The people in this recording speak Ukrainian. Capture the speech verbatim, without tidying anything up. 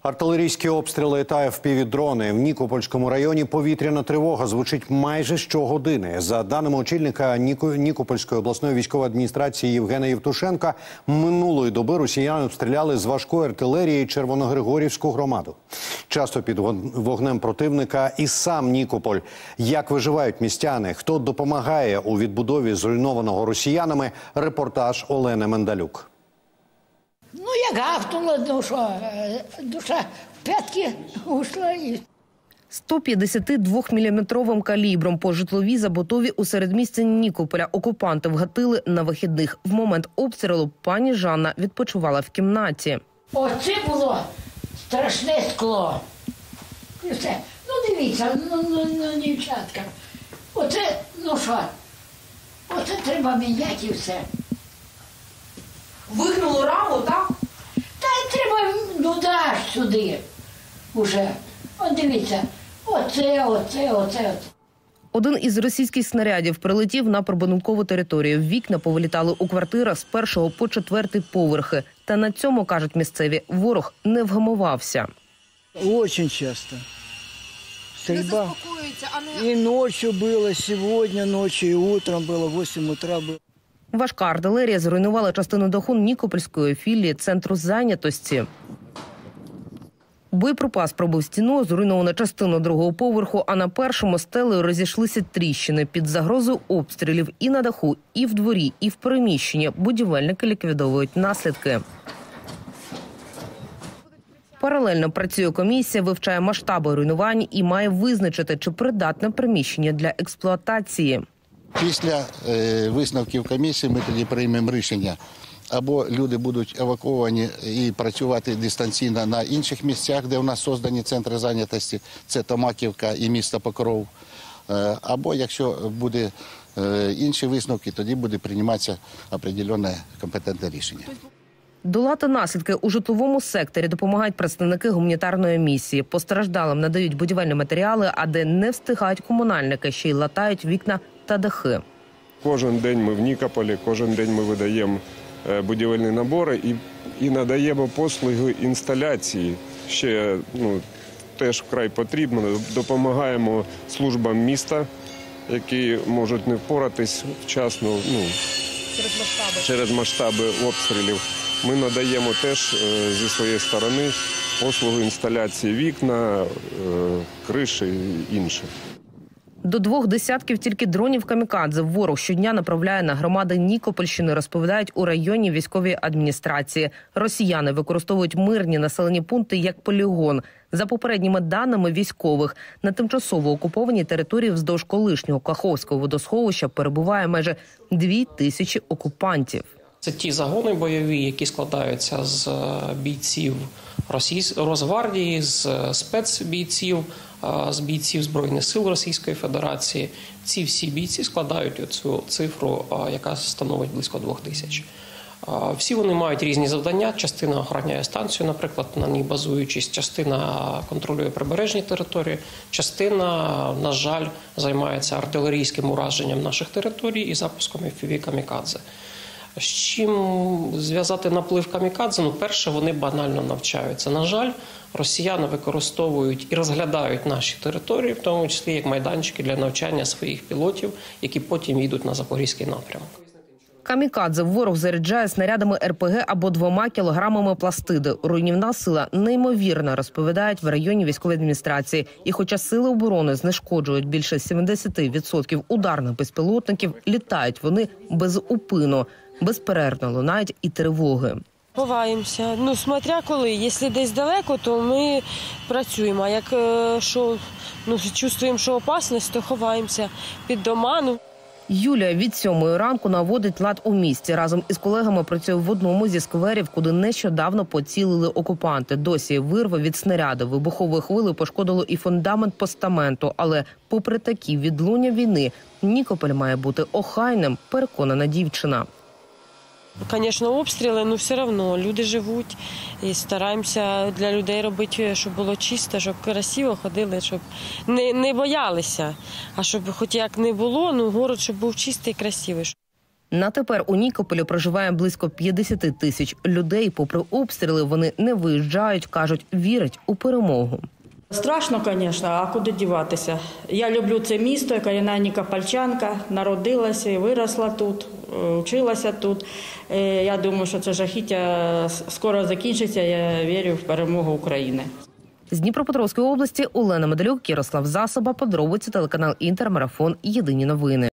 Артилерійські обстріли та еф пі ві-дрони. В Нікопольському районі повітряна тривога звучить майже щогодини. За даними очільника Нікопольської обласної військової адміністрації Євгена Євтушенка, минулої доби росіяни обстріляли з важкої артилерії Червоногригорівську громаду. Часто під вогнем противника і сам Нікополь. Як виживають містяни? Хто допомагає у відбудові зруйнованого росіянами? Репортаж Олени Мендалюк. Ну, як гавкнула, душа, душа в п'ятки ушла. І... сто п'ятдесят два міліметровим калібром по житловій забудові у середмісті Нікополя окупанти вгатили на вихідних. В момент обстрілу пані Жанна відпочивала в кімнаті. Оце було страшне скло. І все. Ну, дивіться, ну, ну, ну, дівчатка. Оце, ну що, оце треба міняти і все. Вигнуло раму, так? Та й треба, ну даш сюди уже. От дивіться, оце, оце, оце, оце. Один із російських снарядів прилетів на прибудинкову територію. Вікна повилітали у квартирах з першого по четвертий поверхи. Та на цьому, кажуть місцеві, ворог не вгамувався. Дуже часто. Стрільба. І ночі було, сьогодні ночі, і утром було, в вісім утра було. Важка артилерія зруйнувала частину даху Нікопольської філії Центру зайнятості. Боєприпас пробив стіну, зруйновано частину другого поверху, а на першому стелею розійшлися тріщини. Під загрозою обстрілів і на даху, і в дворі, і в приміщенні будівельники ліквідовують наслідки. Паралельно працює комісія, вивчає масштаби руйнувань і має визначити, чи придатне приміщення для експлуатації. Після е, висновків комісії ми тоді приймемо рішення. Або люди будуть евакуовані і працювати дистанційно на інших місцях, де у нас создані центри зайнятості, це Томаківка і місто Покров. Е, або, якщо буде е, інші висновки, тоді буде прийматися определенне компетентне рішення. Долати наслідки у житловому секторі допомагають представники гуманітарної місії. Постраждалим надають будівельні матеріали, а де не встигають комунальники, ще й латають вікна та дахи. Кожен день ми в Нікополі, кожен день ми видаємо будівельні набори і, і надаємо послуги інсталяції. Ще ну, теж вкрай потрібно. Допомагаємо службам міста, які можуть не впоратись вчасно ну, через масштаби. через масштаби обстрілів. Ми надаємо теж зі своєї сторони послуги інсталяції вікна, криші і інше. До двох десятків тільки дронів камікадзе ворог щодня направляє на громади Нікопольщини, розповідають у районній військовій адміністрації. Росіяни використовують мирні населені пункти як полігон. За попередніми даними військових, на тимчасово окупованій території вздовж колишнього Каховського водосховища перебуває майже дві тисячі окупантів. Це ті загони бойові, які складаються з бійців Росгвардії, з спецбійців, з бійців Збройних сил Російської Федерації. Ці всі бійці складають цю цифру, яка становить близько двох тисяч. Всі вони мають різні завдання. Частина охороняє станцію, наприклад, на ній базуючись, частина контролює прибережні території, частина, на жаль, займається артилерійським ураженням наших територій і запуском еф пі ві-камікадзе. З чим зв'язати наплив камікадзе? Ну, перше, вони банально навчаються. На жаль, росіяни використовують і розглядають наші території, в тому числі як майданчики для навчання своїх пілотів, які потім йдуть на Запорізький напрямок. Камікадзе ворог заряджає снарядами ер пе ге або двома кілограмами пластиди. Руйнівна сила неймовірна, розповідають в районній військовій адміністрації. І хоча сили оборони знешкоджують більше сімдесят відсотків ударних безпілотників, літають вони безупинно. Безперервно лунають і тривоги. Ховаємося. Ну, смотря коли. Якщо десь далеко, то ми працюємо. А як що, ну, чувствуємо, що опасність, то ховаємося під дома. Ну. Юлія від сьомої ранку наводить лад у місті. Разом із колегами працює в одному зі скверів, куди нещодавно поцілили окупанти. Досі вирва від снаряду. Вибухової хвили пошкодило і фундамент постаменту. Але попри такі відлуння війни, Нікополь має бути охайним, переконана дівчина. Звісно, обстріли, але все одно люди живуть і стараємося для людей робити, щоб було чисто, щоб красиво ходили, щоб не, не боялися. А щоб хоч як не було, ну город щоб був чистий і красивий. На тепер у Нікополі проживає близько п'ятдесят тисяч людей. Попри обстріли, вони не виїжджають, кажуть, вірять у перемогу. Страшно, звісно, а куди діватися? Я люблю це місто, я корінна нікопольчанка, народилася і виросла тут, вчилася тут. Я думаю, що це жахіття скоро закінчиться, я вірю в перемогу України. З Дніпропетровської області Олена Медалюк, Ярослав Засоба, подробиці, телеканал Інтер, марафон, єдині новини.